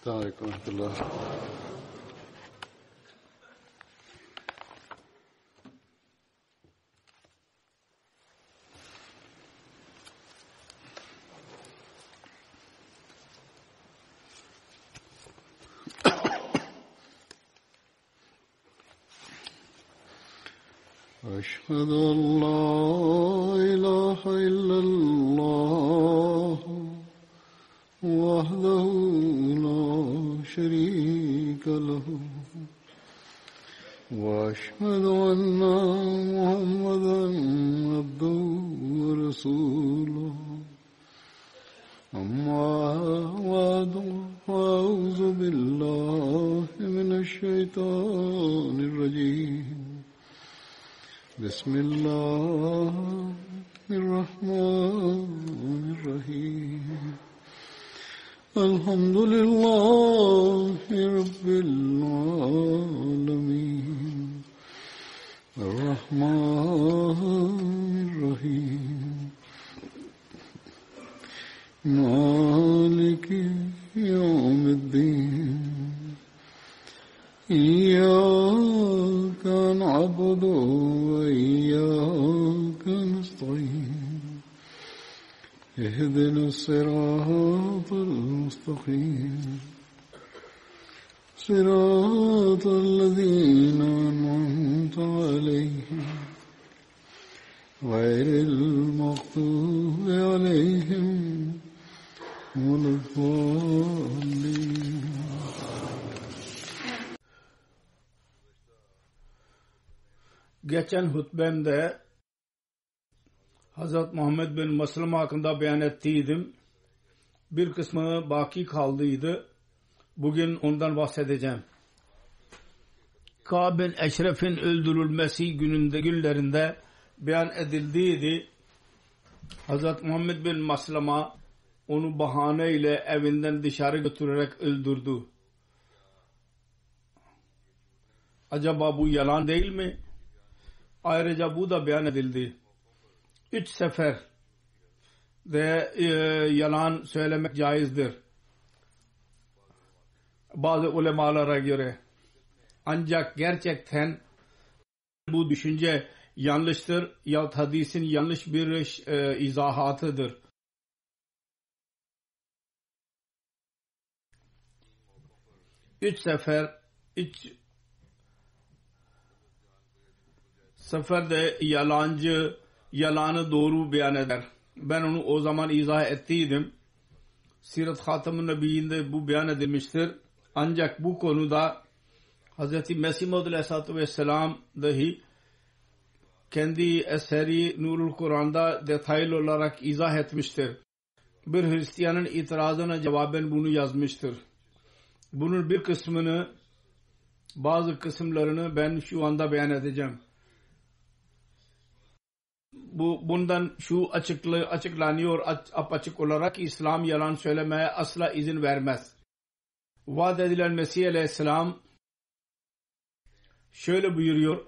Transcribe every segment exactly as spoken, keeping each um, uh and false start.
Aleyküm rahmetullah. أشهد أن لا إله إلا الله وحده لا شريك له وأشهد أن محمدا عبده ورسوله أما بعد فأعوذ بالله من الشيطان الرجيم بسم الله الرحمن الرحيم الحمد لله رب العالمين الرحمن الرحيم مالك يوم الدين إياك نعبد وإياك نستعين اهدنا الصراط المستقيم صراط الذين أنعمت عليهم غير المغضوب عليهم ولا الضالين. Geçen hutbemde Hazrat Muhammed bin Maslama hakkında beyan ettiydim. Bir kısmı baki kaldıydı. Bugün ondan bahsedeceğim. Kâb bin Eşref'in öldürülmesi gününde, günlerinde beyan edildiydi. Hazrat Muhammed bin Maslama onu bahaneyle evinden dışarı götürerek öldürdü. Acaba bu yalan değil mi? Ayrıca bu da beyan edildi. Üç sefer de e, yalan söylemek caizdir. Bazı ulemalara göre. Ancak gerçekten bu düşünce yanlıştır yahut hadisin yanlış bir e, izahatıdır. Üç sefer üç seferde yalancı yalanı doğru beyan eder. Ben onu o zaman izah ettiydim. Sirat Hatam-ı Nebiyyinde bu beyan edilmiştir. Ancak bu konuda Hz. Mesih Maud Aleyhisselatü Vesselam dahi kendi eseri Nurul Kur'an'da detaylı olarak izah etmiştir. Bir Hristiyanın itirazına cevaben bunu yazmıştır. Bunun bir kısmını, bazı kısımlarını ben şu anda beyan edeceğim. Bu bundan şu açıklı, açıklanıyor apaçık olarak ki İslam yalan söylemeye asla izin vermez. Vaad edilen Mesih Aleyhisselam şöyle buyuruyor.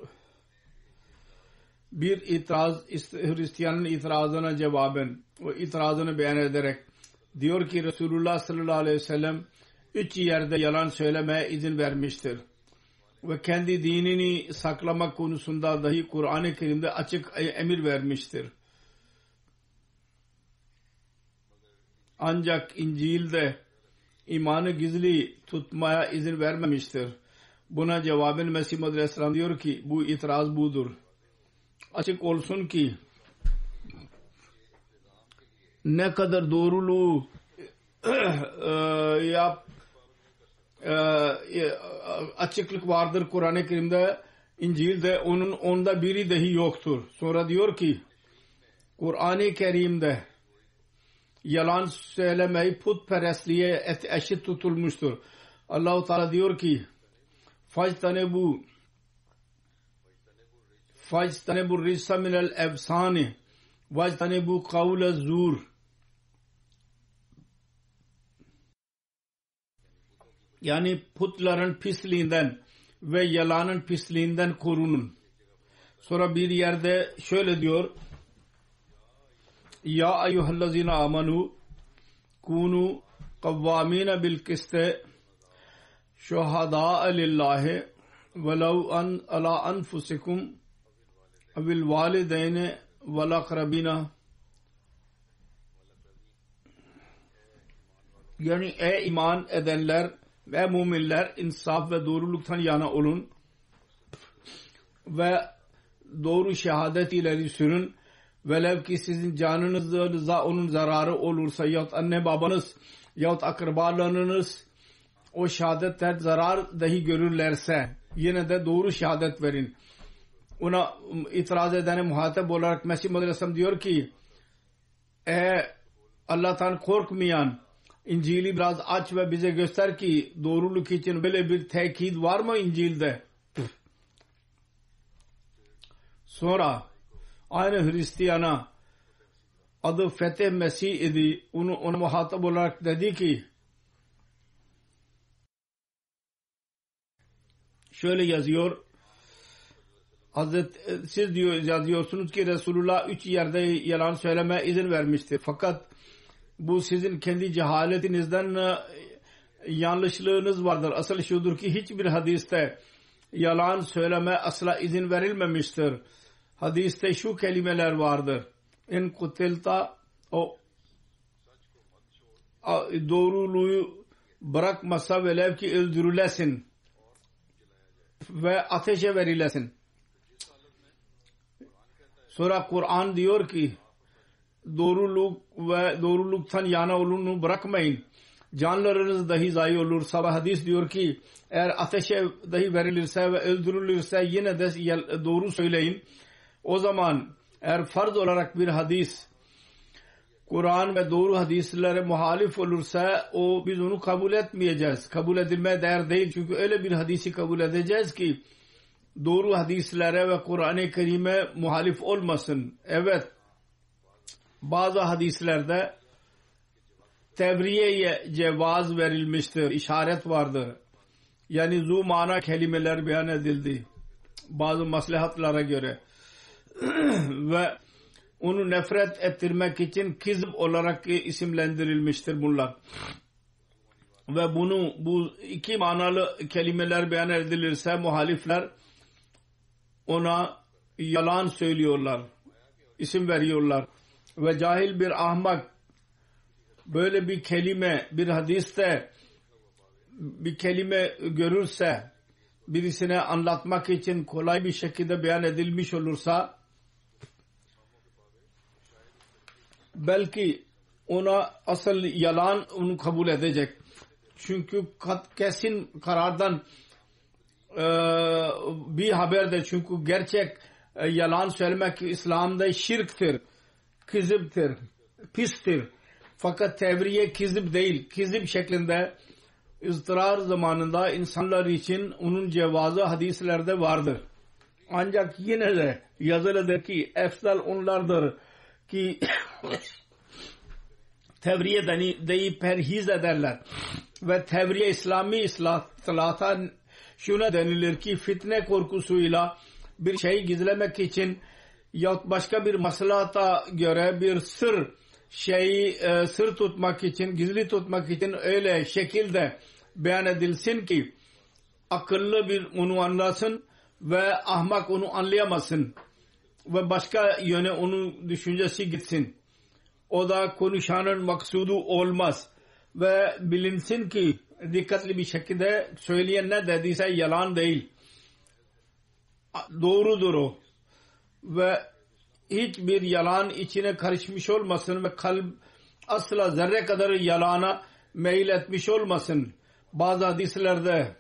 Bir itiraz, Hristiyanın itirazına cevaben o itirazını beyan ederek diyor ki Resulullah sallallahu aleyhi ve sellem üç yerde yalan söylemeye izin vermiştir. Ve kendi dinini saklamak konusunda dahi Kur'an-ı Kerim'de açık emir vermiştir. Ancak İncil'de imanı gizli tutmaya izin vermemiştir. Buna cevaben Mesih Maud Aleyhisselam diyor ki bu itiraz budur. Açık olsun ki ne kadar doğruluğu yap açıklık vardır Kur'an-ı Kerim'de, İncil'de onun onda biri dahi yoktur. Sonra diyor ki Kur'an-ı Kerim'de yalan söylemeyi putperestliğe eşit tutulmuştur. Allah-u Teala diyor ki Fajtanebu Fajtanebu rissa minel efsani Vajtanebu kavle zur. Yani putların pisliğinden ve yalanın pisliğinden korunun. Sonra bir yerde şöyle diyor. Ya eyyuhellezine amanu kunu kavvamine bil kiste şuhada lillahi velev an ala anfusikum vel valideyni vel akrabina. Yani ey iman edenler ve müminler, insaf ve doğruluktan yana olun ve doğru şehadet ileri sürün. Velev ki sizin canınıza onun zararı olursa, yahut anne babanız yahut akrabalarınız o şehadetten zarar dahi görürlerse yine de doğru şehadet verin. Ona itiraz edene muhatap olarak Mesih Muhammed Aleyhisselam diyor ki, eğer Allah'tan korkmayan İncil'i biraz aç ve bize göster ki doğruluk için böyle bir tekit var mı İncil'de? Sonra aynı Hristiyana adı Fetih Mesih idi. Onu, ona muhatap olarak dedi ki, şöyle yazıyor, Hazret, siz diyor, yazıyorsunuz ki Resulullah üç yerde yalan söyleme izin vermiştir. Fakat bu sizin kendi cehaletinizden yanlışlığınız vardır. Asıl şudur ki hiçbir hadiste yalan söyleme asla izin verilmemiştir. Hadiste şu kelimeler vardır. En kutilta, o doğruluğu bırakmasa velev ki öldürülesin ve ateşe verilesin. Sonra Kur'an diyor ki doğruluk ve doğruluktan yana olunu bırakmayın. Canlarınız dahi zayi olur. Sabah hadis diyor ki eğer ateşe dahi verilirse ve öldürülürse yine de doğru söyleyin. O zaman eğer farz olarak bir hadis Kur'an ve doğru hadislere muhalif olursa o biz onu kabul etmeyeceğiz. Kabul edilmeye değer değil. Çünkü öyle bir hadisi kabul edeceğiz ki doğru hadislere ve Kur'an-ı Kerim'e muhalif olmasın. Evet, bazı hadislerde tevriyeye cevaz verilmiştir. İşaret vardır. Yani zu mana kelimeler beyan edildi. Bazı maslahatlara göre. Ve onu nefret ettirmek için kizb olarak isimlendirilmiştir bunlar. Ve bunu bu iki manalı kelimeler beyan edilirse muhalifler ona yalan söylüyorlar. İsim veriyorlar. Ve cahil bir ahmak böyle bir kelime bir hadiste bir kelime görürse birisine anlatmak için kolay bir şekilde beyan edilmiş olursa belki ona asıl yalan onu kabul edecek. Çünkü kesin karardan e, bir haberde çünkü gerçek e, yalan söylemek İslam'da şirktir, kiziptir, pistir. Fakat tevriye kizip değil, kizip şeklinde ızdırar zamanında insanlar için onun cevazı hadislerde vardır. Ancak yine de yazılıdır ki efsal onlardır ki tevriye deyip perhiz ederler. Ve tevriye İslami islahata şuna denilir ki fitne korkusuyla bir şeyi gizlemek için yahut başka bir maslahata göre bir sır şeyi e, sır tutmak için, gizli tutmak için öyle şekilde beyan edilsin ki akıllı bir onu anlasın ve ahmak onu anlayamasın ve başka yöne onun düşüncesi gitsin. O da konuşanın maksudu olmaz ve bilinsin ki dikkatli bir şekilde söyleyen ne dediyse yalan değil. Doğrudur o. Ve hiçbir yalan içine karışmış olmasın ve kalp asla zerre kadar yalana meyil etmiş olmasın. Bazı hadislerde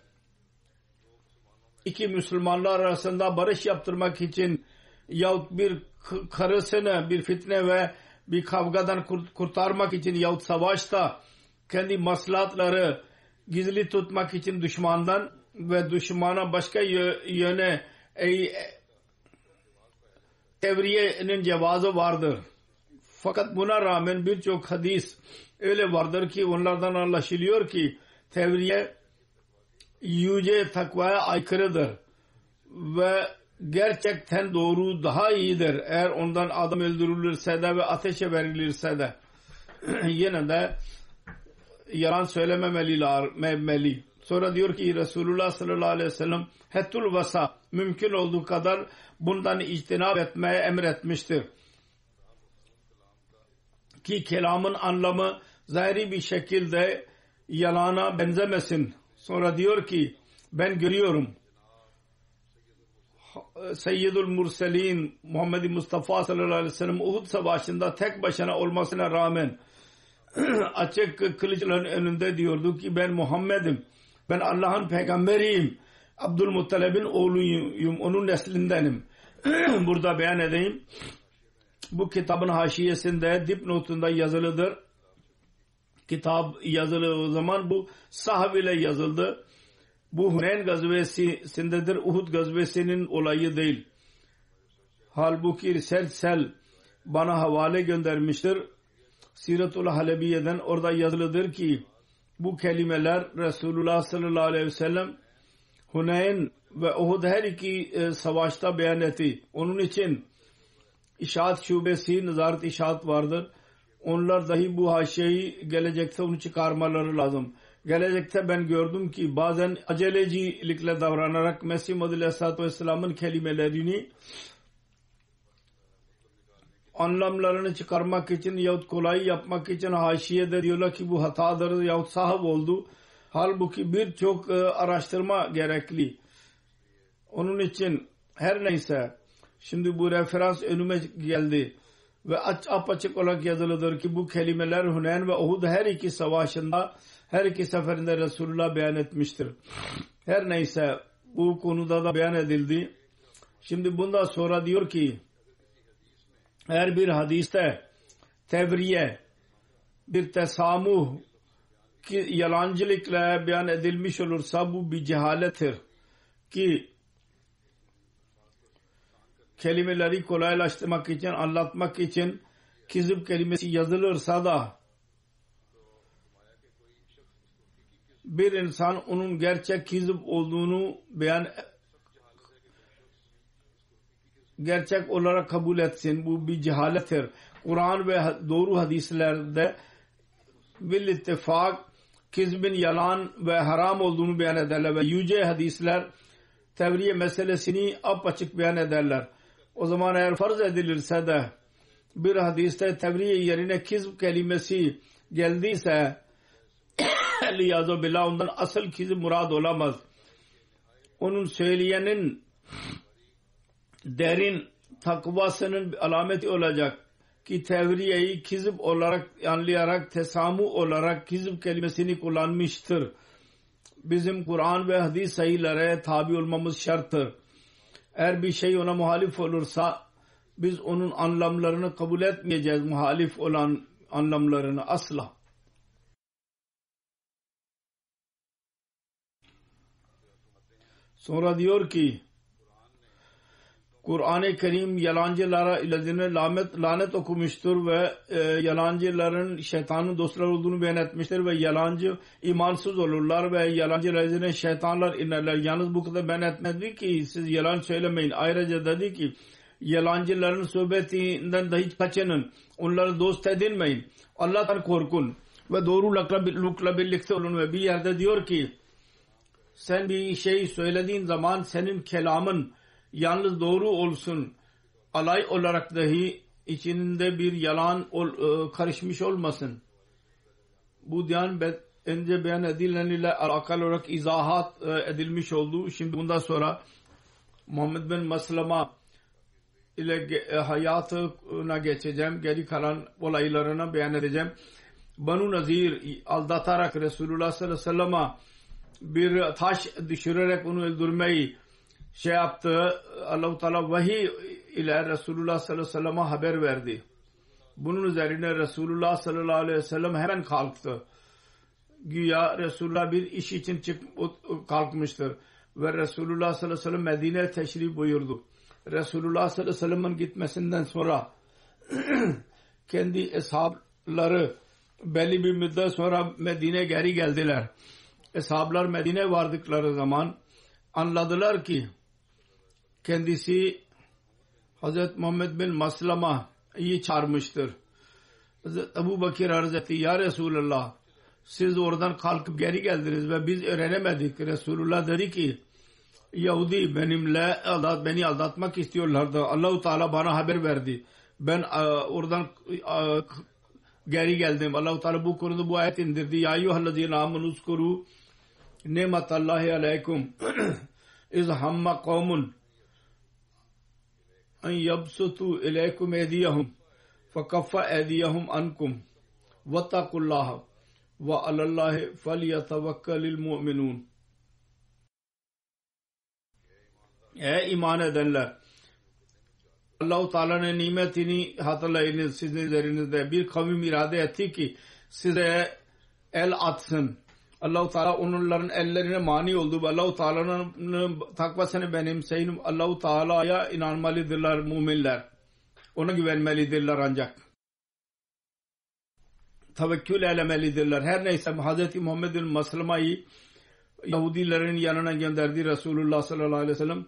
iki Müslümanlar arasında barış yaptırmak için yahut bir karısını bir fitne ve bir kavgadan kurtarmak için yahut savaşta kendi maslahatları gizli tutmak için düşmandan ve düşmana başka yöne e, tevriyenin cevazı vardır. Fakat buna rağmen birçok hadis öyle vardır ki onlardan anlaşılıyor ki tevriye yüce takvaya aykırıdır ve gerçekten doğru daha iyidir. Eğer ondan adam öldürülürse de ve ateşe verilirse de yine de yalan söylememeli. Sonra diyor ki Resulullah sallallahu aleyhi ve sellem hetul vasa mümkün olduğu kadar bundan ictinab etmeye emretmiştir. Ki kelamın anlamı zahiri bir şekilde yalana benzemesin. Sonra diyor ki ben görüyorum Seyyidul Murselin Muhammed Mustafa sallallahu aleyhi ve sellem Uhud savaşında tek başına olmasına rağmen açık kılıçların önünde diyordu ki ben Muhammed'im. Ben Allah'ın peygamberiyim. Abdülmuttalib'in oğluyum. Onun neslindenim. Burada beyan edeyim. Bu kitabın haşiyesinde dipnotunda yazılıdır. Kitap yazılı o zaman bu sahab ile yazıldı. Bu Huneyn gazvesindedir. Uhud gazvesinin olayı değil. Halbuki Sersel bana havale göndermiştir. Siretul Halebiye'den orada yazılıdır ki bu kelimeler Resulullah sallallahu aleyhi ve sellem Huneyn ve Uhud her iki e, savaşta beyan etti. Onun için İşaat şubesi, Nazaret İşaat vardır. Onlar dahi bu haşiyeyi gelecekte onu çıkarmaları lazım. Gelecekte ben gördüm ki bazen acelecilikle davranarak Mesih Muhammed Aleyhisselatü Vesselam'ın kelimelerini anlamlarını çıkarmak için yahut kolay yapmak için haşiyede diyorlar ki bu hatadır yahut sahip oldu. Halbuki birçok e, araştırma gerekli. Onun için her neyse şimdi bu referans önüme geldi ve aç, apaçık olarak yazılıdır ki bu kelimeler Huneyn ve Uhud her iki savaşında her iki seferinde Resulullah beyan etmiştir. Her neyse bu konuda da beyan edildi. Şimdi bundan sonra diyor ki her bir hadiste tevriye bir tesamuh ki yalancılıkla beyan edilmiş olursa bu bir cehalettir ki kelimeleri kolaylaştırmak için anlatmak için kizip kelimesi yazılırsa da bir insan onun gerçek kizip olduğunu beyan gerçek olarak kabul etsin. Bu bir cehalettir. Kur'an ve doğru hadislerde bil ittifak kizbin yalan ve haram olduğunu beyan ederler ve yüce hadisler tevriye meselesini apaçık beyan ederler. O zaman eğer farz edilirse de bir hadiste tevriye yerine kizb kelimesi geldiyse liyazu billah ondan asıl kizb murad olamaz. Onun söyleyenin derin takvasının alameti olacak ki tevriyeyi kizb olarak anlayarak tesamu olarak kizb kelimesini kullanmıştır. Bizim Kur'an ve hadis sahihlerine tabi olmamız şarttır. Eğer bir şey ona muhalif olursa biz onun anlamlarını kabul etmeyeceğiz. Muhalif olan anlamlarını asla. Sonra diyor ki Kur'an-ı Kerim yalancılara ilazine lanet, lanet okumuştur ve e, yalancıların şeytanın dostları olduğunu beyan etmiştir ve yalancı imansız olurlar ve yalancı ilazine şeytanlar inerler. Yalnız bu kadar beyan etmedi ki siz yalan söylemeyin. Ayrıca dedi ki yalancıların sohbetinden dahi kaçının. Onları dost edinmeyin. Allah'tan korkun ve doğrulukla birlikte olun ve bir yerde diyor ki sen bir şey söylediğin zaman senin kelamın yalnız doğru olsun. Alay olarak dahi içinde bir yalan ol, e, karışmış olmasın. Bu diyan önce beyan edilen ile alakalı olarak izahat e, edilmiş oldu. Şimdi bundan sonra Muhammed bin Maslama ile e, hayatına geçeceğim. Geri kalan olaylarına beyan edeceğim. Banu Nazir aldatarak Resulullah sallallahu aleyhi ve sellem'e bir taş düşürerek onu öldürmeyi şey yaptı. Allah-u Teala vahiy ile Resulullah sallallahu aleyhi ve sellem'e haber verdi. Bunun üzerine Resulullah sallallahu aleyhi ve sellem hemen kalktı. Güya Resulullah bir iş için çık kalkmıştır. Ve Resulullah sallallahu aleyhi ve sellem Medine'ye teşrif buyurdu. Resulullah sallallahu aleyhi ve sellem'in gitmesinden sonra kendi eshabları belli bir müddet sonra Medine'ye geri geldiler. Eshablar Medine'ye vardıkları zaman anladılar ki kendisi Hazret Muhammed bin Maslama'yı çağırmıştır. Hazret Ebu Bakir arz etti. Ya Resulallah siz oradan kalkıp geri geldiniz ve biz öğrenemedik. Resulullah dedi ki Yahudi benimle aldat, beni aldatmak istiyorlardı. Allah-u Teala bana haber verdi. Ben a, oradan a, geri geldim. Allah-u Teala bu konuda bu ayet indirdi. Ya eyyühellezine amenu uzkuru nimetallahi aleykum iz hamma kavmun en yabsutu ileykum eydiyahum fakaffa eydiyahum ankum vettakullaha ve alallahi felyetevekkelil mu'minun. Ey iman edenler! Allah-u Teala'nın nimetini hatırlayınız sizin üzerinizde. Bir kavim irade etti ki size el atsın. Allah-u Teala onların ellerine mani oldu. Allah-u Teala'nın takvasını benimseyin. Allah-u Teala'ya inanmalıdırlar müminler. Ona güvenmelidirler ancak. Tevekkül eylemelidirler. Her neyse Hazreti Muhammed'in Maslama'yı Yahudilerin yanına gönderdi Resulullah sallallahu aleyhi ve sellem.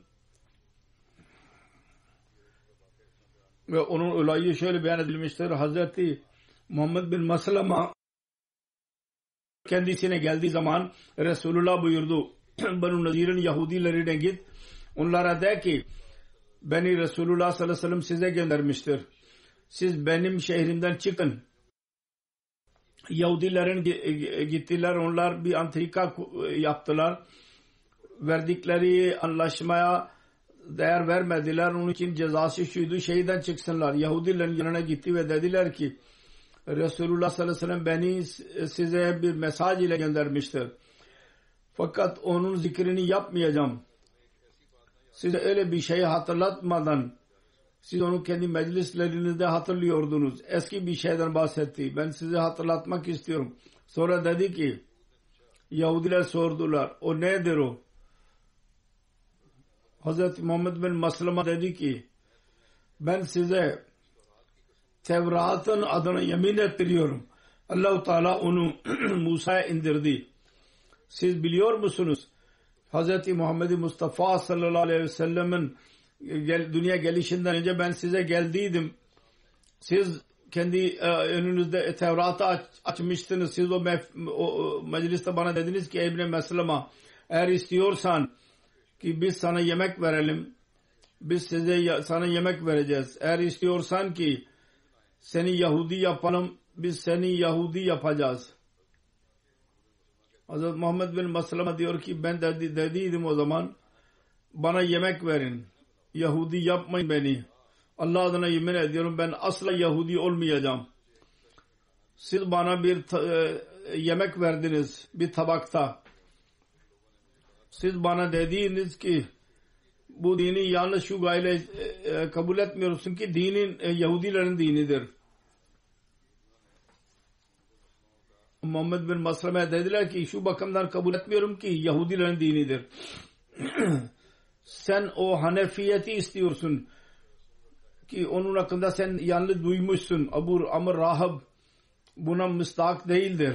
Ve onun olayı şöyle beyan edilmiştir. Hazreti Muhammed bin Maslama kendisine geldiği zaman Resulullah buyurdu. Banu Nazir'in Yahudilerine git. Onlara de ki beni Resulullah sallallahu aleyhi ve sellem size göndermiştir. Siz benim şehrimden çıkın. Yahudilerin gittiler. Onlar bir antrika yaptılar. Verdikleri anlaşmaya değer vermediler. Onun için cezası şuydu. Şehirden çıksınlar. Yahudilerin yanına gitti ve dediler ki Resulullah sallallahu aleyhi ve sellem beni size bir mesaj ile göndermiştir. Fakat onun zikrini yapmayacağım. Size öyle bir şeyi hatırlatmadan siz onu kendi meclislerinizde hatırlıyordunuz. Eski bir şeyden bahsetti. Ben size hatırlatmak istiyorum. Sonra dedi ki Yahudiler sordular. O nedir o? Hazreti Muhammed bin Maslama dedi ki ben size Tevrat'ın adına yemin ettiriyorum. Allah-u Teala onu Musa'ya indirdi. Siz biliyor musunuz? Hazreti Muhammed Mustafa sallallahu aleyhi ve sellem'in gel, dünya gelişinden önce ben size geldiydim. Siz kendi e, önünüzde Tevrat'ı aç, açmıştınız. Siz o, mef, o mecliste bana dediniz ki İbn-i Meslema eğer istiyorsan ki biz sana yemek verelim. Biz size sana yemek vereceğiz. Eğer istiyorsan ki seni Yahudi yapalım. Biz seni Yahudi yapacağız. Hazreti Muhammed bin Maslama diyor ki ben dedi, dediydim o zaman bana yemek verin. Yahudi yapmayın beni. Allah adına yemin ediyorum ben asla Yahudi olmayacağım. Siz bana bir e, yemek verdiniz bir tabakta. Siz bana dediğiniz ki bu dini yanlış şu gayle e, kabul etmiyorsun ki dinin e, Yahudilerin dinidir. Muhammed bin Maslama'ya dediler ki şu bakımdan kabul etmiyorum ki Yahudilerin dinidir. Sen o Hanefiyeti istiyorsun ki onun hakkında sen yanlış duymuşsun. Abu Amr Rahab buna müstahak değildir.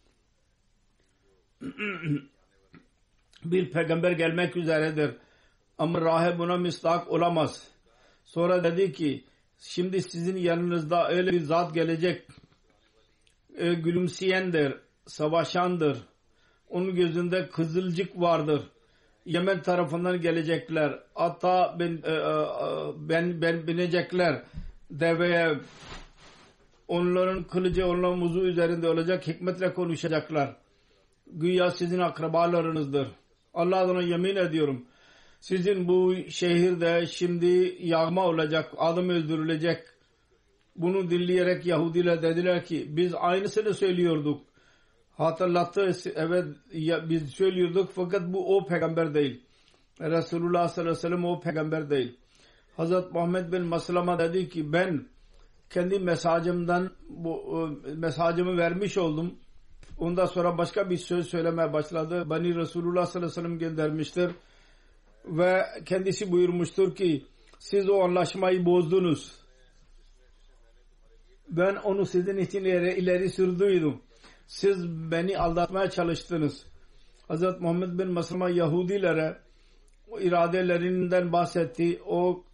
Bir peygamber gelmek üzeredir. Amr Rahab buna müstahak olamaz. Sonra dedi ki şimdi sizin yanınızda öyle bir zat gelecek. E, gülümseyendir, savaşandır. Onun gözünde kızılcık vardır. Yemen tarafından gelecekler. Ata ben, e, ben, ben binecekler deveye. Onların kılıcı onların muzu üzerinde olacak. Hikmetle konuşacaklar. Güya sizin akrabalarınızdır. Allah adına yemin ediyorum. Sizin bu şehirde şimdi yağma olacak. Adam öldürülecek. Bunu dinleyerek Yahudiler dediler ki biz aynısını söylüyorduk. Hatırlattı. Evet ya, biz söylüyorduk fakat bu o peygamber değil. Resulullah sallallahu aleyhi ve sellem o peygamber değil. Hazret Muhammed bin Maslama dedi ki ben kendi mesajımdan bu mesajımı vermiş oldum. Ondan sonra başka bir söz söylemeye başladı. Beni Resulullah sallallahu aleyhi ve sellem göndermiştir. Ve kendisi buyurmuştur ki siz o anlaşmayı bozdunuz. Ben onu sizin için ileri, ileri sürdüydüm. Siz beni aldatmaya çalıştınız. Hazret Muhammed bin Maslama Yahudilere o iradelerinden bahsetti. O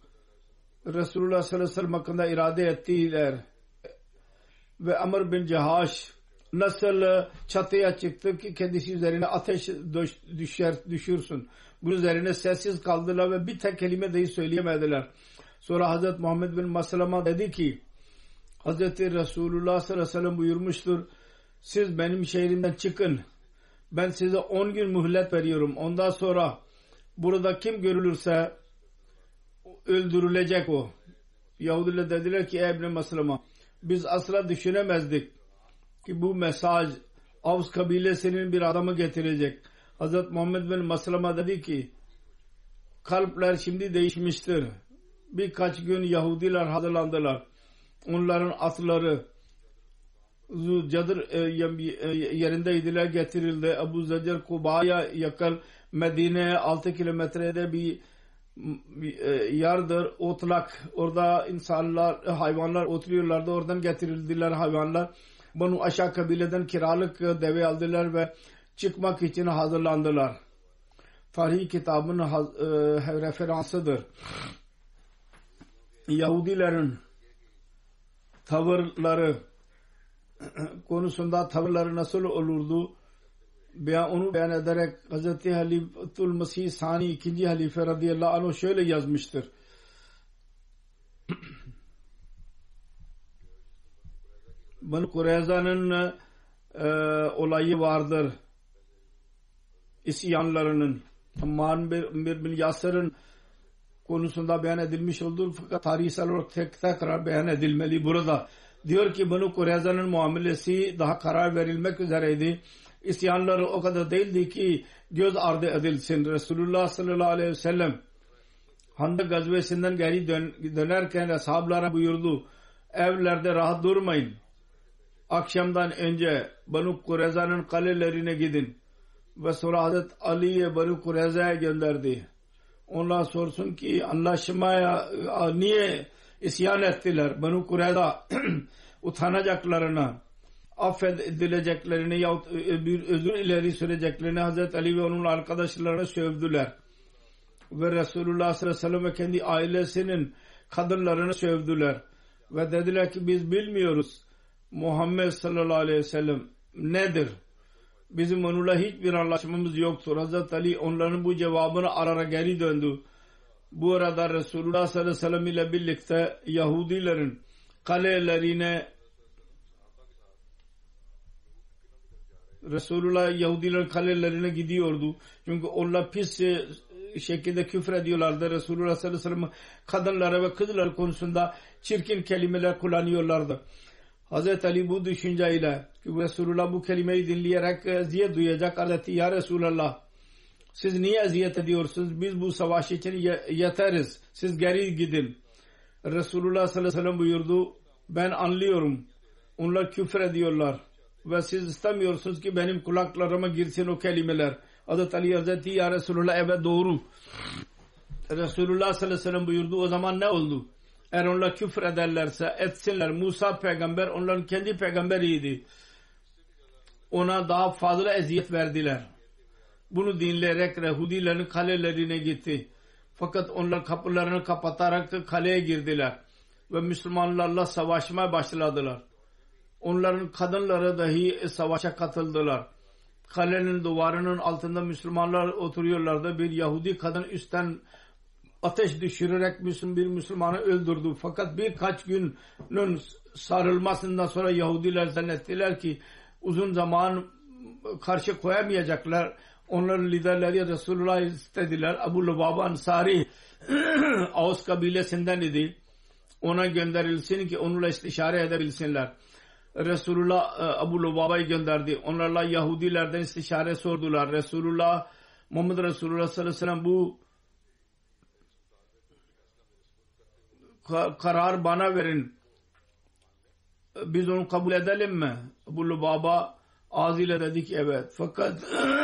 Resulullah sallallahu aleyhi ve sellem hakkında irade ettiler. Ve Amr bin Cehaş nasıl çatıya çıktı ki kendisi üzerine ateş düşer, düşürsün. Bunun üzerine sessiz kaldılar ve bir tek kelime dahi söyleyemediler. Sonra Hazret Muhammed bin Maslama dedi ki Hazreti Resulullah sallallahu aleyhi ve sellem buyurmuştur. Siz benim şehrimden çıkın. Ben size on gün mühlet veriyorum. Ondan sonra burada kim görülürse öldürülecek o. Yahudiler dediler ki ey İbn Maslama biz asla düşünemezdik ki bu mesaj Avs kabilesinin bir adamı getirecek. Hazret Muhammed bin Maslama dedi ki kalpler şimdi değişmiştir. Birkaç gün Yahudiler hazırlandılar. Onların atları Cadır yerindeydiler, getirildi. Ebu Zacir Kuba'ya yakın Medine'ye altı kilometrede bir yardır, otlak. Orada insanlar, hayvanlar oturuyorlardı. Oradan getirildiler hayvanlar. Bunu aşağı kabileden kiralık deve aldılar ve çıkmak için hazırlandılar. Tarih kitabının referansıdır. Yahudilerin tavırları konusunda tavırları nasıl olurdu? Beyan, onu beyan ederek Hazreti Halifetul Mesih Sani ikinci halife radıyallahu anh şöyle yazmıştır. Banu Kureyza'nın e, olayı vardır. İsyanlarının Ammar bin Yasir'in konusunda beyan edilmiş olur. Fakat tarihsel olarak tek tekrar beyan edilmeli burada. Diyor ki Banu Kureyza'nın muamelesi daha karar verilmek üzereydi. İsyanları o kadar değildi ki göz ardı edilsin. Resulullah sallallahu aleyhi ve sellem Handak gazvesinden geri dön, dönerken ashablara buyurdu. Evlerde rahat durmayın. Akşamdan önce Banu Kureyza'nın kalelerine gidin. Ve sonra Hazret Ali'ye Banu Kureyza'ya gönderdi. Onlar sorsun ki anlaşmaya niye isyan ettiler? Banu Kureyza utanacaklarına, affedileceklerini yahut bir özür ileri süreceklerini Hazret Ali ve onun arkadaşlarına sövdüler. Ve Resulullah sallallahu aleyhi ve sellem ve kendi ailesinin kadınlarını sövdüler. Ve dediler ki biz bilmiyoruz Muhammed sallallahu aleyhi ve sellem nedir? Bizim onunla hiçbir anlaşmamız yoktur. Hazret Ali onların bu cevabını arara geri döndü. Bu arada Resulullah sallallahu aleyhi ve sellem ile birlikte Yahudilerin kalelerine Resulullah Yahudilerin kalelerine gidiyordu. Çünkü onlar pis şekilde küfür ediyorlardı. Resulullah sallallahu aleyhi ve sellem kadınlara ve kızlar konusunda çirkin kelimeler kullanıyorlardı. Hazreti Ali bu düşünceyle ki Resulullah bu kelimeyi dinleyerek eziyet duyacak. Hazreti ya Resulallah siz niye eziyet ediyorsunuz? Biz bu savaş için yeteriz. Siz geri gidin. Resulullah sallallahu aleyhi ve sellem buyurdu. Ben anlıyorum. Onlar küfür ediyorlar. Ve siz istemiyorsunuz ki benim kulaklarıma girsin o kelimeler. Hazreti Ali Hazreti ya Resulullah evet doğru. Resulullah sallallahu aleyhi ve sellem buyurdu. O zaman ne oldu? Eğer onlar küfür ederlerse etsinler. Musa peygamber onların kendi peygamberiydi. Ona daha fazla eziyet verdiler. Bunu dinleyerek Yahudilerin kalelerine gitti. Fakat onlar kapılarını kapatarak kaleye girdiler. Ve Müslümanlarla savaşmaya başladılar. Onların kadınları dahi savaşa katıldılar. Kalenin duvarının altında Müslümanlar oturuyorlardı. Bir Yahudi kadın üstten ateş düşürerek bir Müslümanı öldürdü. Fakat birkaç günün sarılmasından sonra Yahudiler zannettiler ki uzun zaman karşı koyamayacaklar. Onların liderleri Resulullah istediler. Ebu Lubaba Ansari Avs kabilesinden idi. Ona gönderilsin ki onunla istişare edebilsinler. Resulullah Ebu Lubaba'yı gönderdi. Onlarla Yahudilerden istişare sordular. Resulullah Muhammed Resulullah sallallahu aleyhi ve sellem bu karar bana verin. Biz onu kabul edelim mi? Ebu Lubaba ağzıyla dedi ki evet. Fakat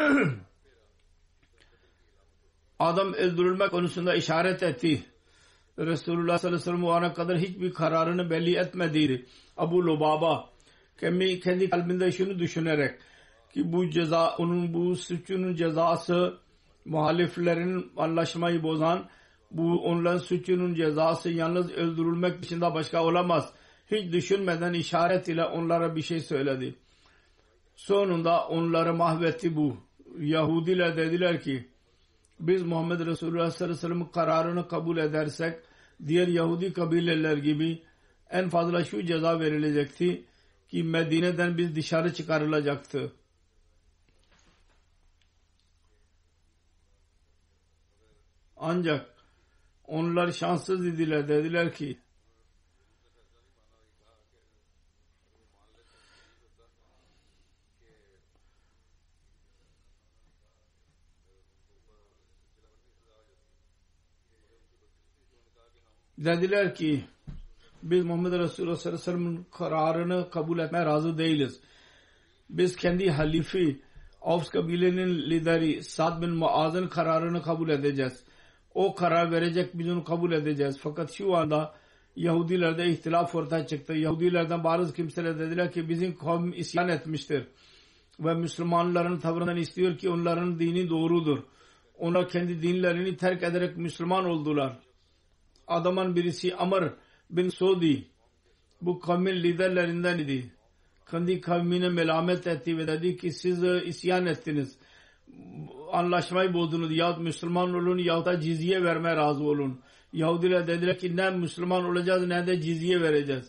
adam öldürülmek konusunda işaret etti. Resulullah sallallahu aleyhi ve sellem o ana kadar hiçbir kararını belli etmediydi. Ebu Lubaba kendi, kendi kalbinde şunu düşünerek ki bu ceza onun bu suçunun cezası muhaliflerin anlaşmayı bozan bu onların suçunun cezası yalnız öldürülmek dışında başka olamaz. Hiç düşünmeden işaret ile onlara bir şey söyledi. Sonunda onları mahvetti bu. Yahudiler dediler ki biz Muhammed Resulullah sallallahu aleyhi ve sellem'in kararını kabul edersek diğer Yahudi kabileler gibi en fazla şu ceza verilecekti ki Medine'den biz dışarı çıkarılacaktı. Ancak onlar şanssız idiler. Dediler ki dediler ki biz Muhammed Resulullah sallallahu aleyhi ve sellem'in kararını kabul etmeye razı değiliz. Biz kendi halifi Avs kabilenin lideri Sa'd bin Muaz'ın kararını kabul edeceğiz. O karar verecek, biz onu kabul edeceğiz. Fakat şu anda Yahudilerde ihtilaf ortaya çıktı. Yahudilerden bazı kimseler dediler ki bizim kavim isyan etmiştir. Ve Müslümanların tavrından istiyor ki onların dini doğrudur. Onlar kendi dinlerini terk ederek Müslüman oldular. Adamın birisi Amr bin Sudi bu kavmin liderlerinden idi. Kendi kavmine melamet etti ve dedi ki siz isyan ettiniz. Anlaşmayı bozdunuz. Yahut Müslüman olun yahut da cizye vermeye razı olun. Yahudiler dediler ki ne Müslüman olacağız ne de cizye vereceğiz.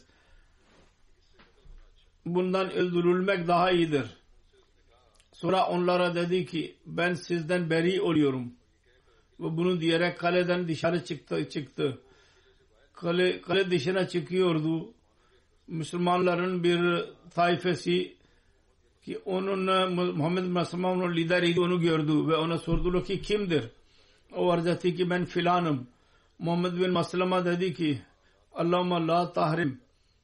Bundan öldürülmek daha iyidir. Sonra onlara dedi ki ben sizden beri oluyorum. Ve bunu diyerek kaleden dışarı çıktı. çıktı. Kale, kale dışına çıkıyordu. Müslümanların bir taifesi ki onun Muhammed Masroor'un lideriydi, onu gördü ve ona sordular ki kimdir? O arz etti ki ben filanım. Muhammed bin Maslama dedi ki Allahümme la tahrim.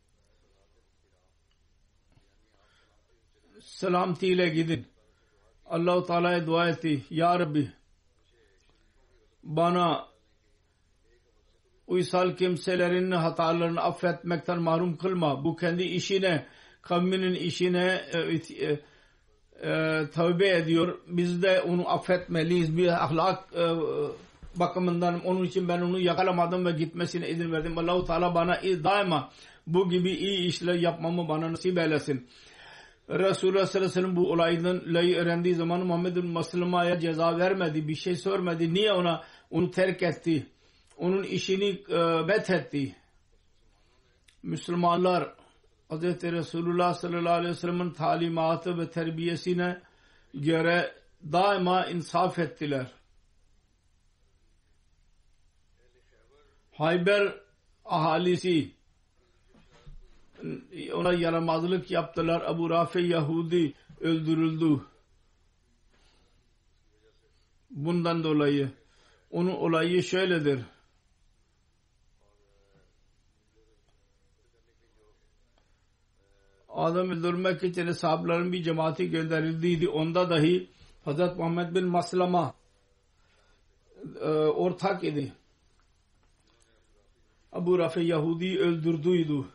Selamtiyle gidin. Allah-u Teala'ya dua etti. Ya Rabbi bana uysal kimselerin hatalarını affetmekten mahrum kılma. Bu kendi işine, kavminin işine e, e, e, tövbe ediyor. Biz de onu affetmeliyiz. Bir ahlak e, bakımından onun için ben onu yakalamadım ve gitmesine izin verdim. Allah-u Teala bana daima bu gibi iyi işler yapmamı bana nasip eylesin. Resulullah sallallahu aleyhi ve sellem bu olaydan öğrendiği zaman Muhammed bin Maslama'ya ceza vermedi. Bir şey sormadı. Niye ona onu terk etti? Onun işini e, bethetti. Müslümanlar Hazreti Resulullah sallallahu aleyhi ve sellem'in talimatı ve terbiyesine göre daima insaf ettiler. Hayber ahalisi ona yaramazlık yaptılar. Ebu Rafi Yahudi öldürüldü. Bundan dolayı onun olayı şöyledir. Adam öldürmek için sahabeların bir cemaati gönderildiydi. Onda dahi Hazrat Muhammed bin Maslama e, ortak idi. Ebu Rafi Yahudi öldürdüydü.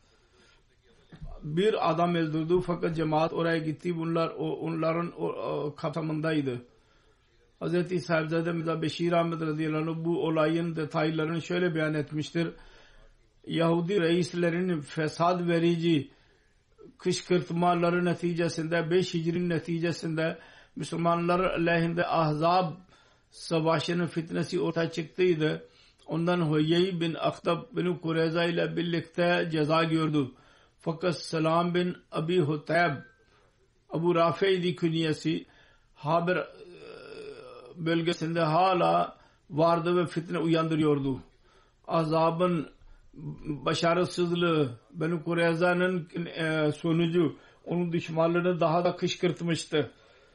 Bir adam öldürdü fakat cemaat oraya gitti. Bunlar o, onların o, o, kapsamındaydı. Hazreti Sahibzade Mirza Beşir Ahmad radıyallahu anh bu olayın detaylarını şöyle beyan etmiştir. Yahudi reislerin fesad verici kışkırtmaları neticesinde beş Hicri neticesinde Müslümanlar aleyhinde Ahzab savaşının fitnesi ortaya çıktıydı. Ondan Huyey bin Akhtab bin Kureyza ile birlikte ceza gördü. Fakat Selam bin Abi Hutayb Abu Rafi'di künyesi Haber bölgesinde hala vardı ve fitne uyandırıyordu. Azabın başarısızlığı Beni Kureyza'nın e, sonucu onun düşmanlığını daha da kışkırtmıştı.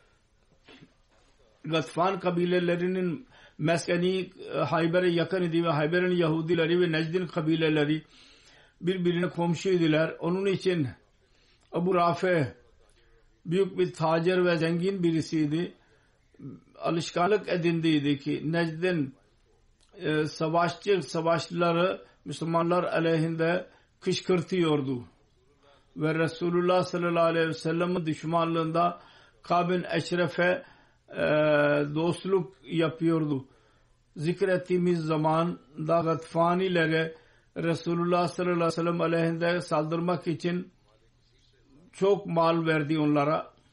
Gatfan kabilelerinin meskeni e, Hayber'e yakın idi ve Hayber'in Yahudileri ve Necd'in kabileleri birbirine komşuydular. Onun için Ebu Rafi büyük bir tacir ve zengin birisiydi. Alışkanlık edindiydi ki Necd'in e, savaşçı savaşçıları Müslümanlar aleyhinde kışkırtıyordu. Ve Resulullah sallallahu aleyhi ve sellem'in düşmanlığında Kâb-ı Eşref'e e, dostluk yapıyordu. Zikrettiğimiz zaman da Gatfanilere Resulullah sallallahu aleyhi ve sellem aleyhinde saldırmak için çok mal verdi onlara.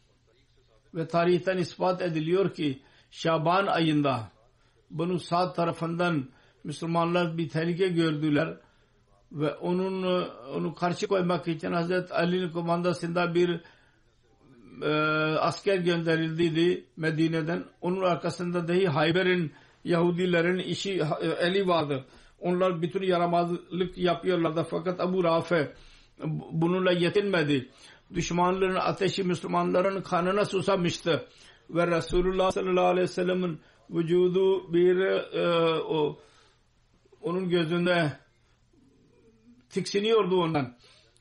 Ve tarihten ispat ediliyor ki Şaban ayında bunu sağ tarafından Müslümanlar bir tehlike gördüler ve onun onu karşı koymak için Hazret Ali'nin komandasında bir e, asker gönderildiydi Medine'den. Onun arkasında dahi Hayber'in Yahudilerin işi eli vardı. Onlar bütün yaramazlık yapıyorlardı. Fakat Ebu Rafe bununla yetinmedi. Düşmanların ateşi Müslümanların kanına susamıştı. Ve Resulullah sallallahu aleyhi ve sellem'in vücudu bir e, o, onun gözünde tiksiniyordu ondan.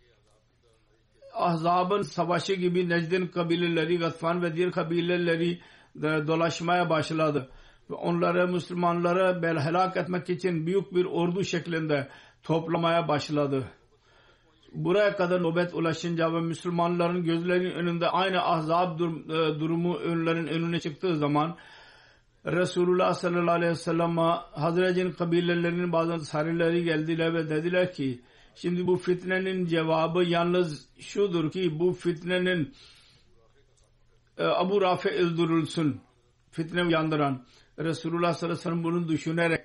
Ahzab'ın savaşı gibi Necd'in kabileleri, Gatfan ve diğer kabileleri dolaşmaya başladı. Ve onları Müslümanları belhelak etmek için büyük bir ordu şeklinde toplamaya başladı. Buraya kadar nöbet ulaşınca ve Müslümanların gözlerinin önünde aynı Ahzab durumu önlerin önüne çıktığı zaman Resulullah sallallahu aleyhi ve sellem'e Hazret'in kabilelerinin bazı sarileri geldiler ve dediler ki şimdi bu fitnenin cevabı yalnız şudur ki bu fitnenin Ebu Rafi öldürülsün. Fitne uyandıran Resulullah sallallahu aleyhi ve sellem bunu düşünerek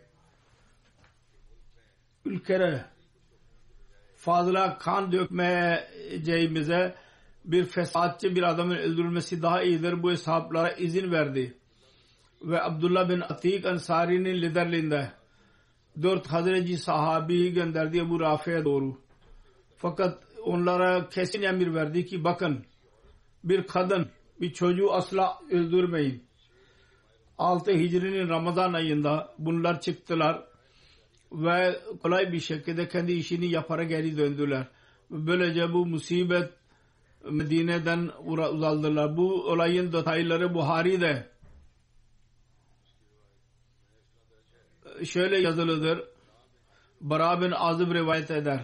ülkere fazla kan dökmeyeceğimize bir fesatçı bir adamın öldürülmesi daha iyidir. Bu hesaplara izin verdi. Ve Abdullah bin Atik Ansari'nin liderliğinde dört Hazreti sahabeyi gönderdi Ebu Rafi'ye doğru. Fakat onlara kesin emir verdi ki bakın bir kadın bir çocuğu asla öldürmeyin. altı Hicri'nin Ramazan ayında bunlar çıktılar ve kolay bir şekilde kendi işini yaparak geri döndüler. Böylece bu musibet Medine'den uzaldılar. Bu olayın detayları Buhari'de şöyle yazılıdır. Bara bin Azib rivayet eder.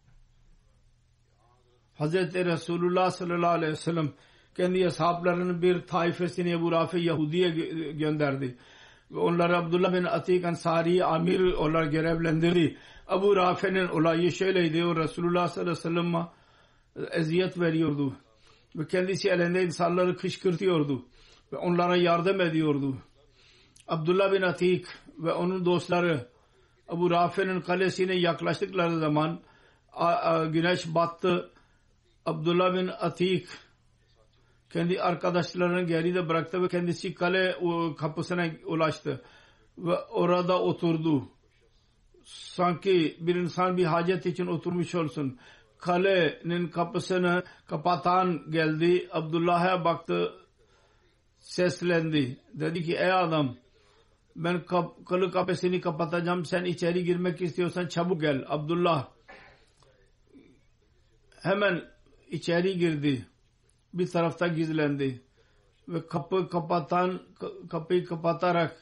Hazreti Resulullah sallallahu aleyhi ve sellem kendi ashablarının bir taifesini Ebu Rafi Yahudi'ye gönderdi. Ve onları Abdullah bin Atik Ansari amir olarak görevlendirdi. Ebu Rafi'nin olayı şöyleydi. O Resulullah sallallahu aleyhi ve sellem'e eziyet veriyordu. Ve kendisi elinde insanları kışkırtıyordu. Ve onlara yardım ediyordu. Abdullah bin Atik ve onun dostları Ebu Rafi'nin kalesine yaklaştıkları zaman güneş battı. Abdullah bin Atik kendi arkadaşlarını geride bıraktı ve kendisi kale kapısına ulaştı ve orada oturdu. Sanki bir insan bir hacet için oturmuş olsun. Kalenin kapısını kapatan geldi. Abdullah'a baktı, seslendi. Dedi ki ey adam, ben kap, kale kapısını kapatacağım. Sen içeri girmek istiyorsan çabuk gel. Abdullah hemen içeri girdi. Bir tarafta gizlendi ve kapı kapatan kapıyı kapatarak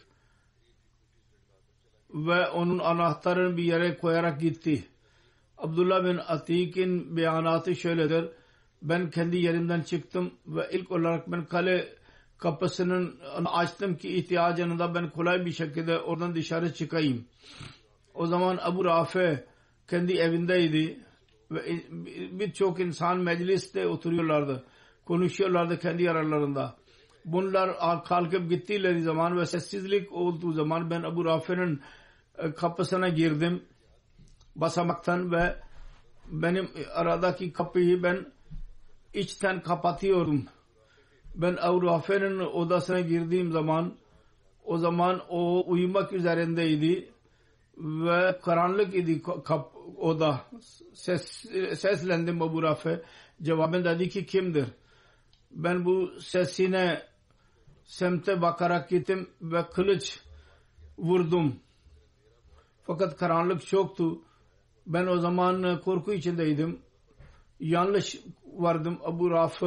ve onun anahtarını bir yere koyarak gitti. Abdullah bin Atik'in beyanatı şöyledir. Ben kendi yerimden çıktım ve ilk olarak ben kale kapısının açtım ki ihtiyacında ben kolay bir şekilde oradan dışarı çıkayım. O zaman Ebu Rafi kendi evindeydi ve birçok insan mecliste oturuyorlardı. Konuşuyorlardı kendi aralarında. Bunlar kalkıp gittiğleri zaman ve sessizlik olduğu zaman ben Ebu Rafi'nin kapısına girdim basamaktan ve benim aradaki kapıyı ben içten kapatıyordum. Ben Ebu Rafi'nin odasına girdiğim zaman o zaman o uyumak üzerindeydi ve karanlık idi kap, oda. Ses, seslendim Ebu Rafi. Cevabın dedi ki kimdir? Ben bu sesine semte bakarak gittim ve kılıç vurdum. Fakat karanlık çoktu. Ben o zaman korku içindeydim. Yanlış vardım. Ebu Rafi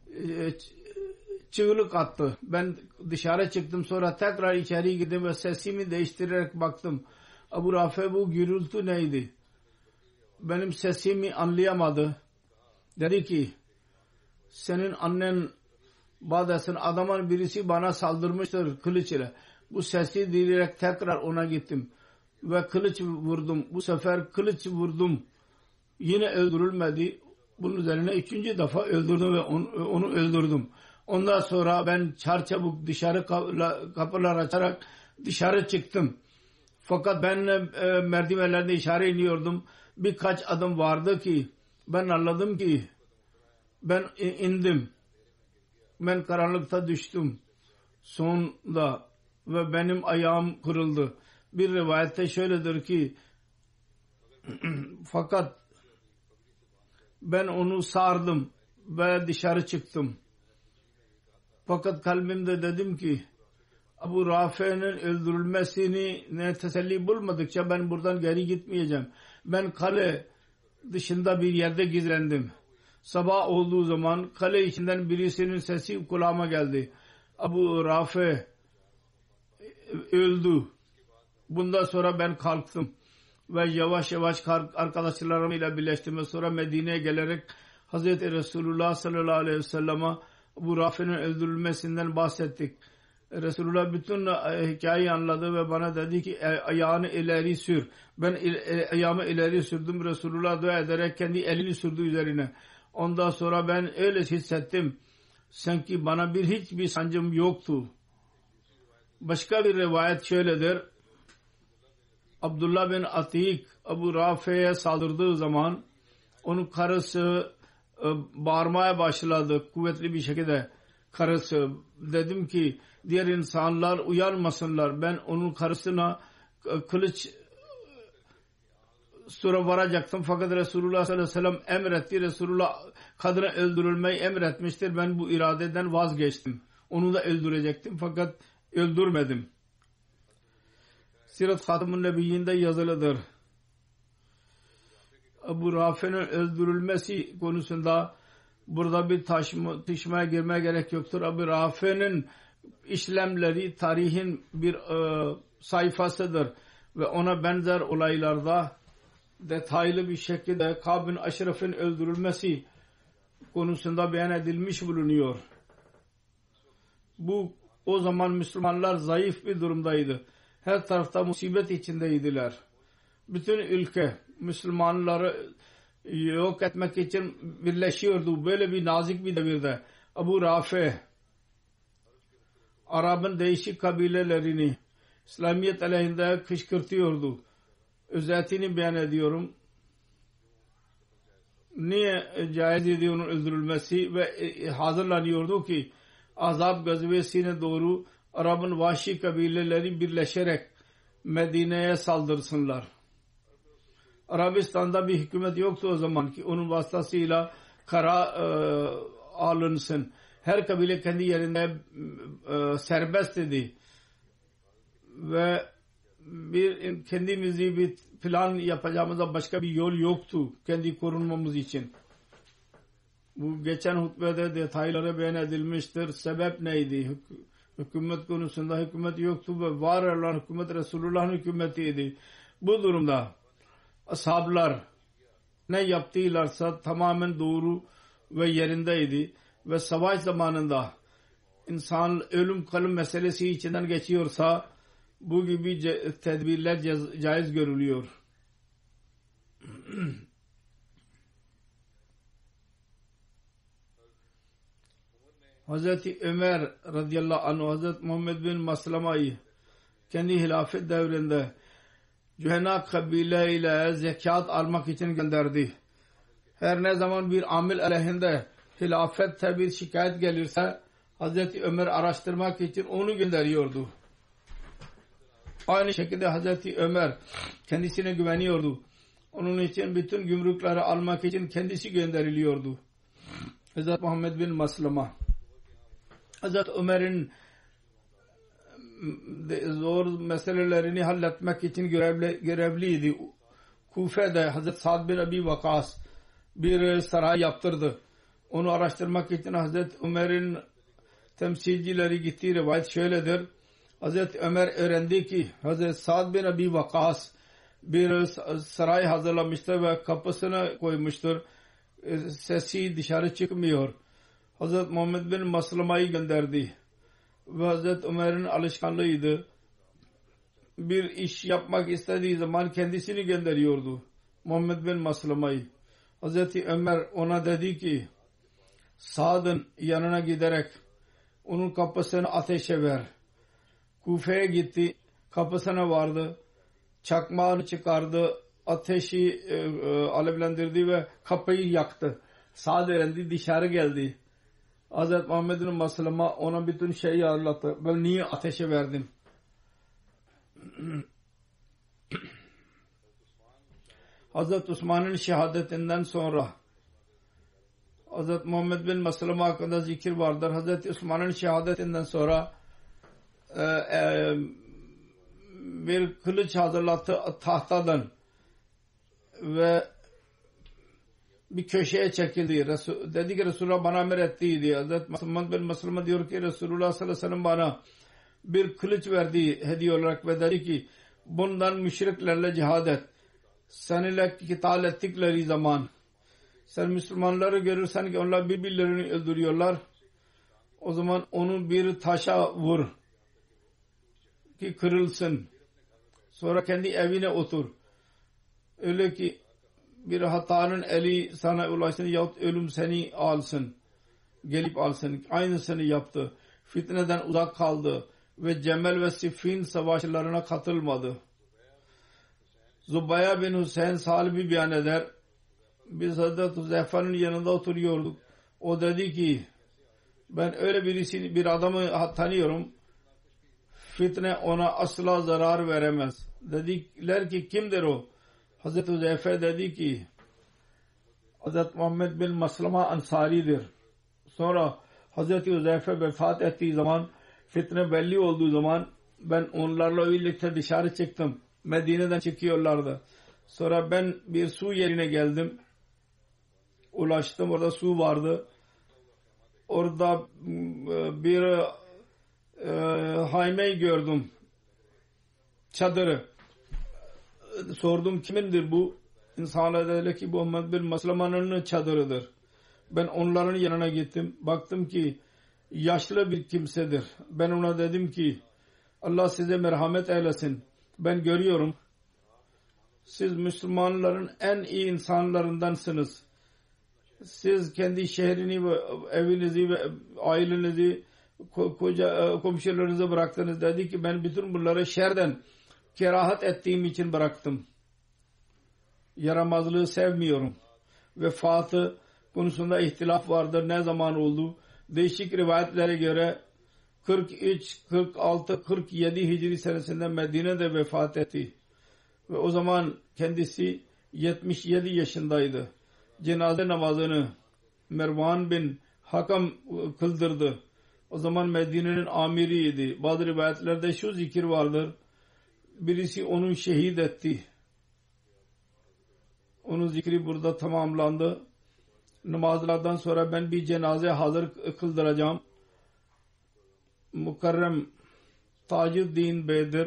çığlık attı. Ben dışarı çıktım. Sonra tekrar içeri girdim ve sesimi değiştirerek baktım. Ebu Rafi bu gürültü neydi? Benim sesimi anlayamadı. Dedi ki senin annen badasın adamın birisi bana saldırmıştır kılıç ile. Bu sesi diyerek tekrar ona gittim. Ve kılıç vurdum. Bu sefer kılıç vurdum. Yine öldürülmedi. Bunun üzerine üçüncü defa öldürdüm ve onu, onu öldürdüm. Ondan sonra ben çarçabuk dışarı kapılar açarak dışarı çıktım. Fakat ben e, merdivenlerde işare iniyordum. Birkaç adım vardı ki ben anladım ki ben indim. Ben karanlıkta düştüm. Sonunda ve benim ayağım kırıldı. Bir rivayette şöyledir ki fakat ben onu sardım ve dışarı çıktım. Fakat kalbimde dedim ki Abu Rafi'nin öldürülmesini ne teselli bulmadıkça ben buradan geri gitmeyeceğim. Ben kale dışında bir yerde gizlendim. Sabah olduğu zaman kale içinden birisinin sesi kulağıma geldi. Abu Rafi öldü. Bundan sonra ben kalktım ve yavaş yavaş arkadaşlarımla birleştim. Sonra Medine'ye gelerek Hazreti Resulullah sallallahu aleyhi ve sellem'e Abu Rafi'nin öldürülmesinden bahsettik. Resulullah bütün hikayeyi anladı ve bana dedi ki ayağını ileri sür. Ben ayağımı ileri sürdüm. Resulullah dua ederek kendi elini sürdü üzerine. Ondan sonra ben öyle hissettim. Sanki bana bir hiçbir sancım yoktu. Başka bir rivayet şöyledir. Abdullah bin Atik Abu Rafi'ye saldırdığı zaman onun karısı bağırmaya başladı kuvvetli bir şekilde. Karısı dedim ki diğer insanlar uyanmasınlar. Ben onun karısına kılıç sonra varacaktım. Fakat Resulullah sallallahu aleyhi ve sellem emretti. Resulullah kadını öldürülmeyi emretmiştir. Ben bu iradeden vazgeçtim. Onu da öldürecektim. Fakat öldürmedim. Sirat Hatam'ın Nebiyyinde yazılıdır. Abu Rafi'nin öldürülmesi konusunda burada bir tartışmaya girmeye gerek yoktur. Abu Rafi'nin işlemleri tarihin bir e, sayfasıdır ve ona benzer olaylarda detaylı bir şekilde Kâb bin Aşraf'ın öldürülmesi konusunda beyan edilmiş bulunuyor. Bu o zaman Müslümanlar zayıf bir durumdaydı. Her tarafta musibet içindeydiler. Bütün ülke Müslümanları yok etmek için birleşiyordu. Böyle bir nazik bir devirde Abu Rafi Arap'ın değişik kabilelerini İslamiyet aleyhinde kışkırtıyordu. Özetini beyan ediyorum. Niye caiz idi onun öldürülmesi ve hazırlanıyordu ki Azab gazvesine doğru Arap'ın vahşi kabileleri birleşerek Medine'ye saldırsınlar. Arabistan'da bir hükümet yoktu o zaman ki onun vasıtasıyla kara e, alınsın. Her kabile kendi yerinde e, serbest idi. Ve bir kendimizi bir plan yapacağımızda başka bir yol yoktu kendi korunmamız için. Bu geçen hutbede detayları beyan edilmiştir. Sebep neydi? Hük- hükümet konusunda hükümet yoktu ve var olan hükümet Resulullah'ın hükümetiydi. Bu durumda ashablar ne yaptılarsa tamamen doğru ve yerindeydi ve savaş zamanında insan ölüm kalım meselesi içinden geçiyorsa bu gibi tedbirler caiz görülüyor. Hazreti Ömer radıyallahu anh Hazreti Muhammed bin Maslama'yı kendi hilafet devrinde Cühena kabile ile zekat almak için gönderdi. Her ne zaman bir amil aleyhinde hilafette bir şikayet gelirse Hazreti Ömer araştırmak için onu gönderiyordu. Aynı şekilde Hazreti Ömer kendisine güveniyordu. Onun için bütün gümrükleri almak için kendisi gönderiliyordu. Hazreti Muhammed bin Maslama Hazreti Ömer'in zor meselelerini halletmek için görevli, görevliydi. Kufe'de Hazreti Sa'd bin Abi Vakas bir saray yaptırdı. Onu araştırmak için Hazreti Ömer'in temsilcileri gittiği rivayet şöyledir. Hazreti Ömer öğrendi ki Hazreti Sa'd bin Abi Vakas bir saray hazırlamıştır ve kapısına koymuştur. Sesi dışarı çıkmıyor. Hazreti Muhammed bin Maslama'yı gönderdi. Ve Hazreti Ömer'in alışkanlığıydı. Bir iş yapmak istediği zaman kendisini gönderiyordu. Muhammed bin Maslama'yı. Hazreti Ömer ona dedi ki Sa'd'ın yanına giderek onun kapısını ateşe ver. Kufe'ye gitti. Kapısına vardı. Çakmağını çıkardı. Ateşi e, e, alevlendirdi ve kapıyı yaktı. Sadelendi, dışarı geldi. Hazret Muhammed'in Maslama ona bütün şeyi anlattı. Ben niye ateşe verdim? Hazret Osman'ın şehadetinden sonra Hazret Muhammed bin Maslama hakkında zikir vardır. Hazret Osman'ın şehadetinden sonra e, e, bir kılıç hazırlattı tahtadan ve bir köşeye çekildi. Resul, dedi ki Resulullah bana emrettiydi. Hazret Muhammed bin Maslama diyor ki Resulullah sallallahu aleyhi ve sellem bana bir kılıç verdi hediye olarak ve dedi ki bundan müşriklerle cihad et. Seninle kital ettikleri zaman sen Müslümanları görürsen ki onlar birbirlerini öldürüyorlar. O zaman onu bir taşa vur ki kırılsın. Sonra kendi evine otur. Öyle ki bir hatanın eli sana ulaşsın yahut ölüm seni alsın. Gelip alsın. Aynısını yaptı. Fitneden uzak kaldı ve Cemel ve Siffin savaşlarına katılmadı. Zubaya bin Hüseyin sahibi beyan eder. Biz Hazret Huzeyfe'nin yanında oturuyorduk. O dedi ki ben öyle birisi bir adamı tanıyorum. Fitne ona asla zarar veremez. Dediler ki kimdir o? Hazreti Huzeyfe dedi ki Hazreti Muhammed bin Maslama Ansari'dir. Sonra Hazreti Huzeyfe vefat ettiği zaman fitne belli olduğu zaman ben onlarla birlikte dışarı çıktım. Medine'den çıkıyorlardı. Sonra ben bir su yerine geldim. Ulaştım. Orada su vardı. Orada bir e, haymeyi gördüm. Çadırı. Sordum kimindir bu? İnsanlar dediler ki bu Muhammed bin Maslama'nın çadırıdır. Ben onların yanına gittim. Baktım ki yaşlı bir kimsedir. Ben ona dedim ki Allah size merhamet eylesin. Ben görüyorum. Siz Müslümanların en iyi insanlarındansınız. Siz kendi şehrini ve evinizi ve ailenizi koca komşularınızı bıraktınız. Dedi ki ben bütün bunları şerden kerahat ettiğim için bıraktım. Yaramazlığı sevmiyorum. Vefatı konusunda ihtilaf vardır. Ne zaman oldu? Değişik rivayetlere göre kırk üç, kırk altı, kırk yedi Hicri senesinde Medine'de vefat etti. Ve o zaman kendisi yetmiş yedi yaşındaydı. Cenaze namazını Mervan bin Hakam kıldırdı. O zaman Medine'nin amiriydi. Bazı rivayetlerde şu zikir vardır. Birisi onu şehit etti. Onun zikri burada tamamlandı. Namazlardan sonra ben bir cenaze hazır kıldıracağım. Mukarrem Tacuddin Bey'dir.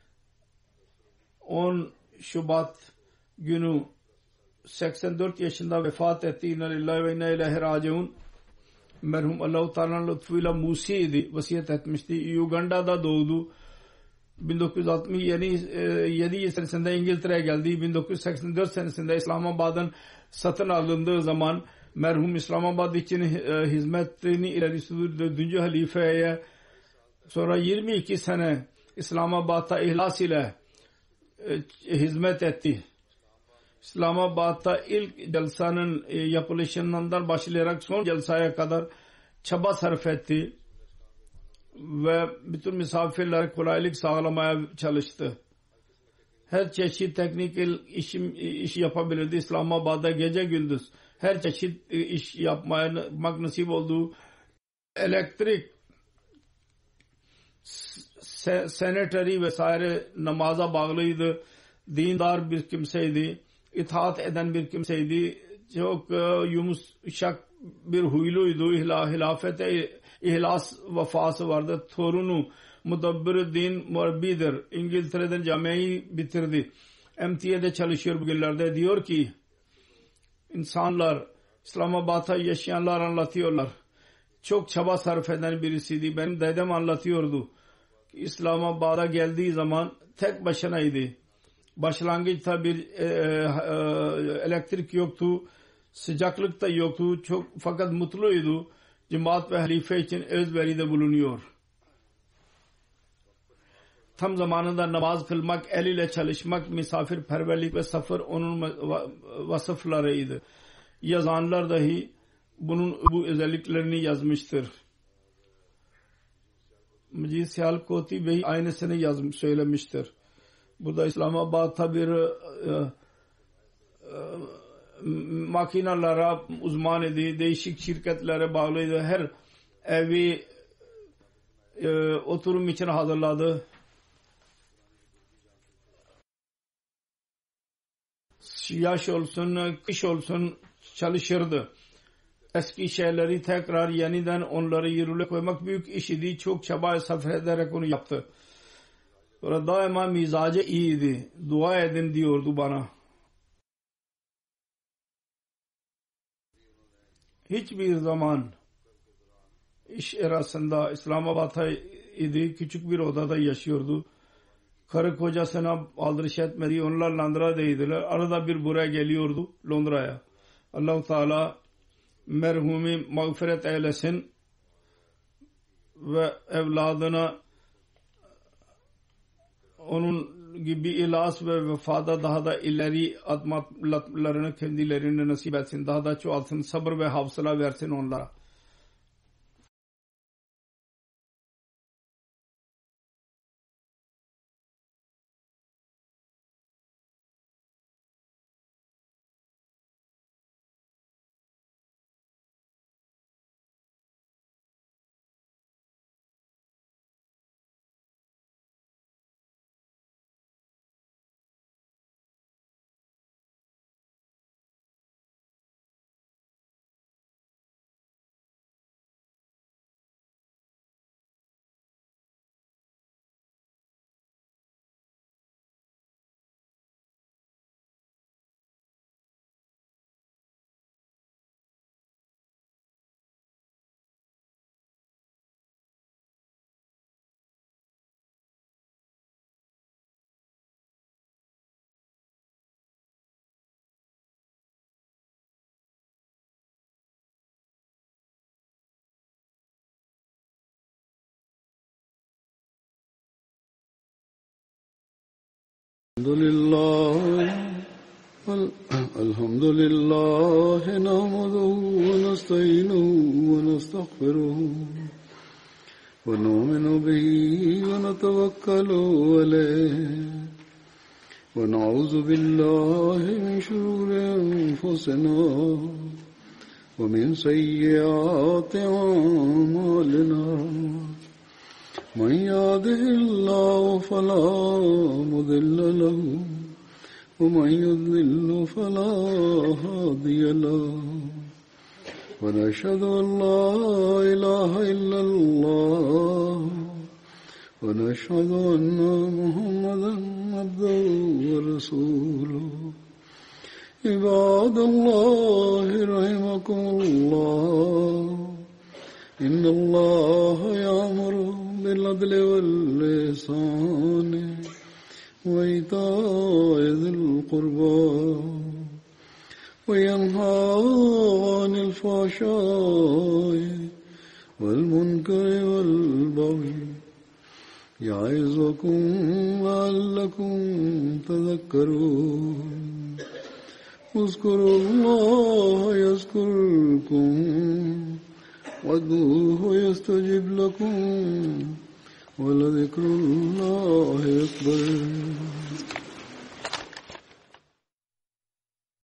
on Şubat günü seksen dört yaşında vefat etti. İnna lillahi ve inna ileyhi raciun. Merhum Allah-u Teala'nın lütfuyla Musi'ydi. Vasiyet etmişti. Uganda'da doğdu. bin dokuz yüz altmış yedi senesinde İngiltere'ye geldi. bin dokuz yüz seksen dört senesinde İslamabad'ın satın alındığı zaman merhum İslamabad için hizmetini ileri sürdürdü. Dördüncü halifeye sonra yirmi iki sene İslamabad'da ihlas ile hizmet etti. İslamabad'da ilk celsanın yapılışından başlayarak son celsaya kadar çaba sarf etti ve bütün misafirlere kolaylık sağlamaya çalıştı. Her çeşit teknik işim, iş yapabilirdi. İslamabad'da gece gündüz her çeşit iş yapmaya nasip oldu. Elektrik, sanitary vesaire namaza bağlıydı. Dindar bir kimseydi. İtaat eden bir kimseydi. Çok yumuşak bir huyluydu. Hilafete ihlas vefası vardı. Torunu Mudabbir-i-Din Murabbi'dir. İngiltere'den camiayı bitirdi. M T A'de çalışıyor bugünlerde. Diyor ki insanlar İslamabad'da yaşayanlar anlatıyorlar. Çok çaba sarf eden birisiydi. Benim dedem anlatıyordu. İslamabad'a geldiği zaman tek başınaydı. Başlangıçta bir e, e, elektrik yoktu. Sıcaklık da yoktu. Çok fakat mutluydu. cemaat ve halife için özveride bulunuyor. Tam zamanında namaz kılmak, el ile çalışmak, misafirperverlik ve sabır onun vasıflarıydı. Yazanlar dahi bunun bu özelliklerini yazmıştır. Mecid Siyalkoti Bey aynısını yazmış, söylemiştir. Burada İslamabad'ta bir e, e, makinalara uzman idi, değişik şirketlere bağlıydı. Her evi e, oturum için hazırladı. Yaş olsun, kış olsun çalışırdı. Eski şeyleri tekrar yeniden onları yürürlüğe koymak büyük iş idi. Çok çaba sarf ederek onu yaptı. Sonra daima mizacı iyiydi. Dua edin diyordu bana. Hiçbir zaman iş arasında İslamabad'ta idi. Küçük bir odada yaşıyordu. Karı kocasına aldırış etmedi. Onlar Londra'daydılar. Arada bir buraya geliyordu Londra'ya. Allah-u Teala merhumi mağfiret eylesin ve evladına onun gibi ilas ve vefada daha da ileri atmalarını kendilerine nasip etsin. Daha da çoğalsın. Sabır ve hafıza versin onlara. Alhamdulillah, alhamdulillah, nahmaduhu ve nesta'inuhu ve nestağfiruhu ve nu'minu bihi ve netevekkalu aleyh ve na'udzu billahi min şururi enfusina ve min seyyiati a'malina. من يهده الله فلا مضل له ومن يضلل فلا هادي له ونشهد أن لا إله إلا الله ونشهد أن محمدا عبده ورسوله عباد الله رحمكم الله إن الله يأمر بالعدل والإحسان وإيتاء ذي القربى وينهى عن الفحشاء والمنكر والبغي يعظكم لعلكم تذكرون اذكروا الله يذكركم وادعوه يستجب لكم ولذكر الله أكبر.